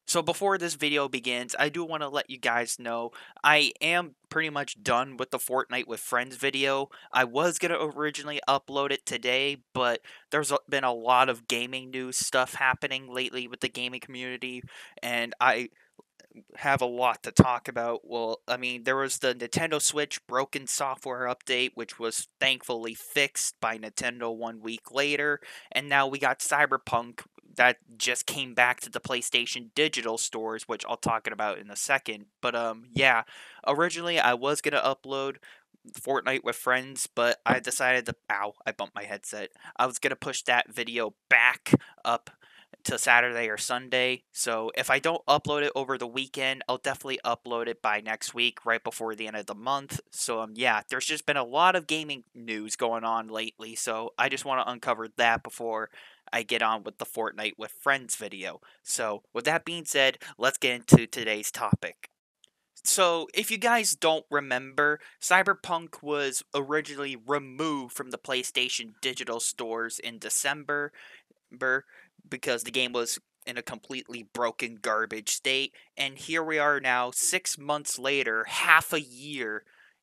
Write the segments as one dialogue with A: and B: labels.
A: So before this video begins, I do want to let you guys know I am pretty much done with the Fortnite with Friends video. I was going to originally upload it today, but been a lot of gaming news stuff happening lately with the gaming community, and I have a lot to talk about. Well, I mean, there was the Nintendo Switch broken software update, which was thankfully fixed by Nintendo 1 week later, and now we got CyberPunk that just came back to the PlayStation digital stores, which I'll talk about in a second. But yeah, originally I was gonna upload Fortnite with friends, but I decided to. Ow! I bumped my headset. I was gonna push that video back up to Saturday or Sunday. So if I don't upload it over the weekend, I'll definitely upload it by next week, right before the end of the month. So yeah, there's just been a lot of gaming news going on lately. So I just want to uncover that before I get on with the Fortnite with Friends video. So with that being said, let's get into today's topic. So, if you guys don't remember, Cyberpunk was originally removed from the PlayStation digital stores in December because the game was in a completely broken garbage state. And here we are now, 6 months later, half a year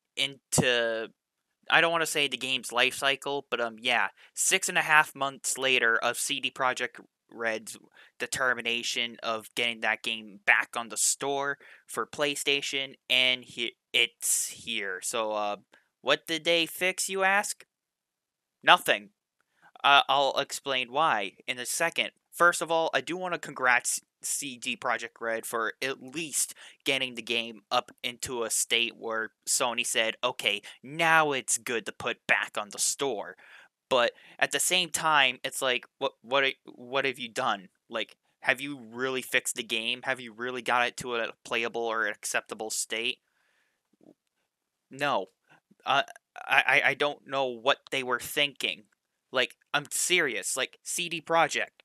A: into. I don't want to say the game's life cycle, but yeah, 6.5 months later of CD Projekt Red's determination of getting that game back on the store for PlayStation, and it's here. So, what did they fix, you ask? Nothing. I'll explain why in a second. First of all, I do want to congrats CD Projekt Red for at least getting the game up into a state where Sony said, "Okay, now it's good to put back on the store." But at the same time, it's like, what have you done? Like, have you really fixed the game? Have you really got it to a playable or acceptable state? No. Uh, I don't know what they were thinking. Like, I'm serious. Like, CD Projekt,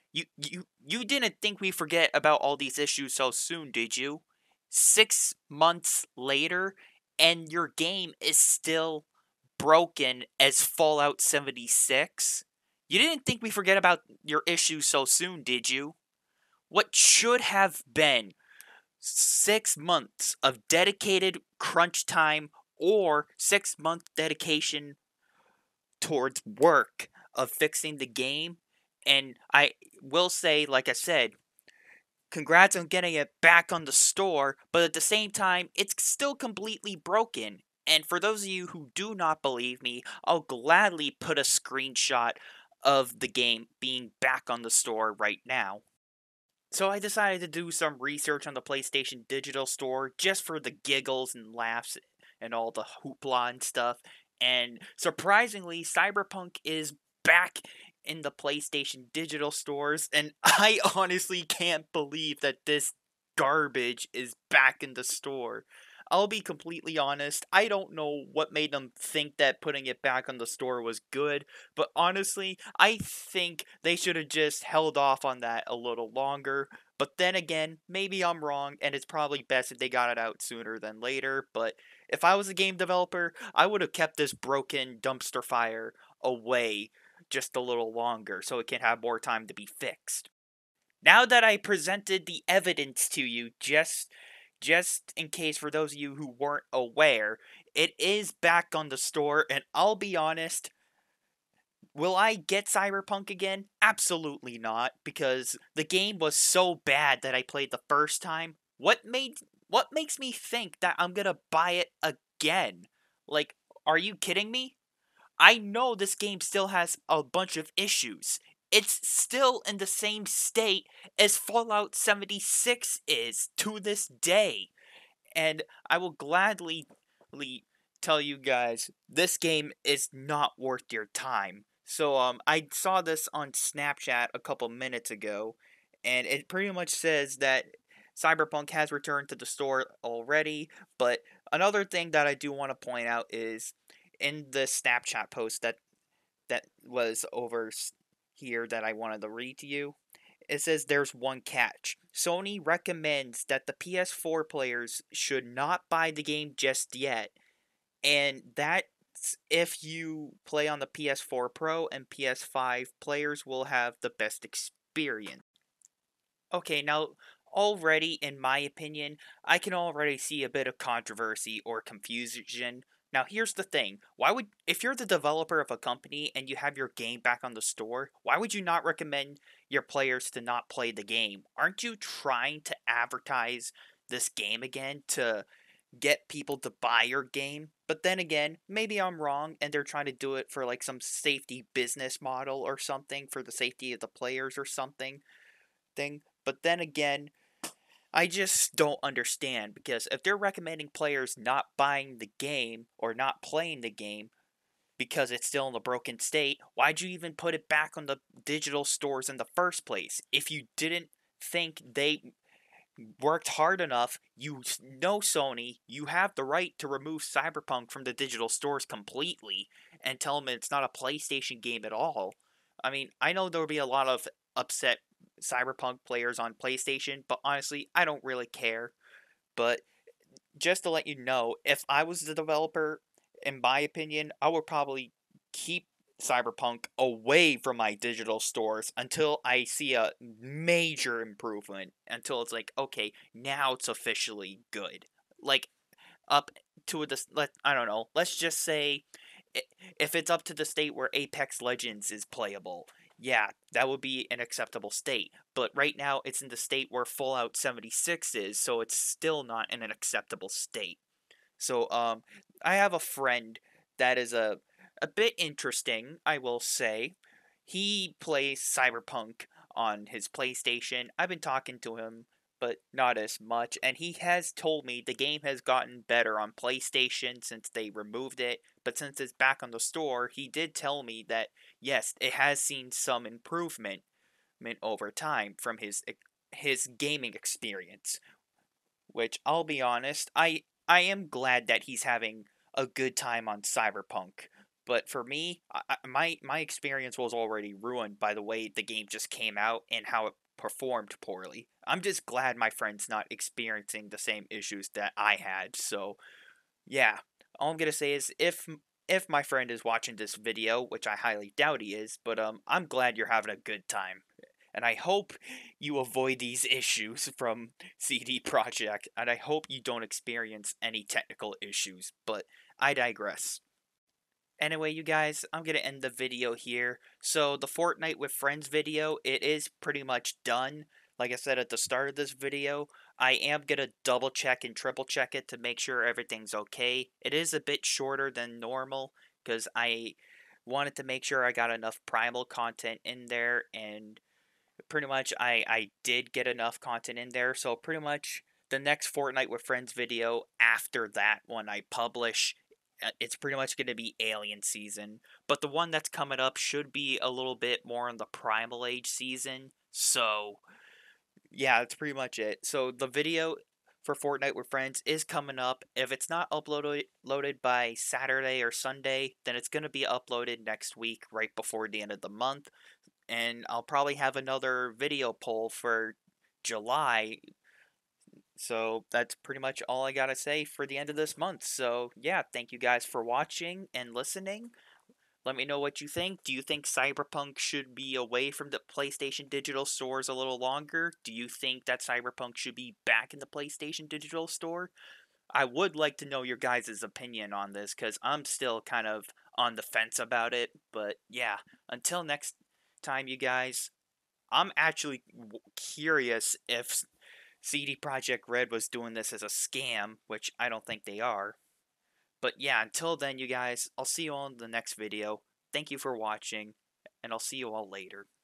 A: you didn't think we forget about all these issues so soon, did you? 6 months later, and your game is still broken as Fallout 76? You didn't think we forget about your issues so soon, did you? What should have been 6 months of dedicated crunch time or 6 month dedication towards work of fixing the game. And I will say, like I said, congrats on getting it back on the store, but at the same time, it's still completely broken. And for those of you who do not believe me, I'll gladly put a screenshot of the game being back on the store right now. So I decided to do some research on the PlayStation Digital Store just for the giggles and laughs and all the hoopla and stuff. And surprisingly, Cyberpunk is back in the PlayStation Digital stores, and I honestly can't believe that this garbage is back in the store. I'll be completely honest, I don't know what made them think that putting it back on the store was good, but honestly, I think they should have just held off on that a little longer. But then again, maybe I'm wrong, and it's probably best if they got it out sooner than later. But if I was a game developer, I would have kept this broken dumpster fire away just a little longer so it can have more time to be fixed. Now that I presented the evidence to you, just in case for those of you who weren't aware, it is back on the store, and I'll be honest, will I get Cyberpunk again? Absolutely not, because the game was so bad that I played the first time. What makes me think that I'm gonna buy it again? Like, are you kidding me? I know this game still has a bunch of issues. It's still in the same state as Fallout 76 is to this day. And I will gladly tell you guys this game is not worth your time. So I saw this on Snapchat a couple minutes ago, and it pretty much says that Cyberpunk has returned to the store already. But another thing that I do want to point out is in the Snapchat post that was over here that I wanted to read to you. It says there's one catch. Sony recommends that the PS4 players should not buy the game just yet, and that's if you play on the PS4 Pro, and PS5 players will have the best experience. Okay, now already, in my opinion, I can already see a bit of controversy or confusion. Now, here's the thing. If you're the developer of a company and you have your game back on the store, why would you not recommend your players to not play the game? Aren't you trying to advertise this game again to get people to buy your game? But then again, maybe I'm wrong and they're trying to do it for like some safety business model or something for the safety of the players or something thing. But then again, I just don't understand because if they're recommending players not buying the game or not playing the game because it's still in a broken state, why'd you even put it back on the digital stores in the first place? If you didn't think they worked hard enough, you know Sony, you have the right to remove Cyberpunk from the digital stores completely and tell them it's not a PlayStation game at all. I mean, I know there will be a lot of upset Cyberpunk players on PlayStation, but honestly, I don't really care. But just to let you know, if I was the developer, in my opinion, I would probably keep Cyberpunk away from my digital stores until I see a major improvement. Until it's like, okay, now it's officially good. Like up to the I don't know. Let's just say if it's up to the state where Apex Legends is playable, yeah, that would be an acceptable state. But right now, it's in the state where Fallout 76 is, so it's still not in an acceptable state. So, I have a friend that is a bit interesting, I will say. He plays Cyberpunk on his PlayStation. I've been talking to him, but not as much, and he has told me the game has gotten better on PlayStation since they removed it, but since it's back on the store, he did tell me that yes, it has seen some improvement over time from his gaming experience, which I'll be honest, I am glad that he's having a good time on Cyberpunk. But for me, my experience was already ruined by the way the game just came out and how it performed poorly. I'm just glad my friend's not experiencing the same issues that I had. So, yeah, all I'm gonna say is if my friend is watching this video, which I highly doubt he is, but I'm glad you're having a good time. And I hope you avoid these issues from CD Projekt, and I hope you don't experience any technical issues, but I digress. Anyway, you guys, I'm gonna end the video here. So the Fortnite with Friends video, it is pretty much done. Like I said at the start of this video, I am gonna double check and triple check it to make sure everything's okay. It is a bit shorter than normal because I wanted to make sure I got enough primal content in there, and pretty much I did get enough content in there. So pretty much the next Fortnite with Friends video after that one I publish, it's pretty much going to be Alien season. But the one that's coming up should be a little bit more on the Primal Age season. So yeah, that's pretty much it. So the video for Fortnite with Friends is coming up. If it's not uploaded loaded by Saturday or Sunday, then it's going to be uploaded next week, right before the end of the month. And I'll probably have another video poll for July. So that's pretty much all I gotta say for the end of this month. So yeah, thank you guys for watching and listening. Let me know what you think. Do you think Cyberpunk should be away from the PlayStation Digital stores a little longer? Do you think that Cyberpunk should be back in the PlayStation Digital store? I would like to know your guys' opinion on this because I'm still kind of on the fence about it. But yeah, until next time, you guys, I'm actually curious if CD Projekt Red was doing this as a scam, which I don't think they are. But yeah, until then, you guys, I'll see you all in the next video. Thank you for watching, and I'll see you all later.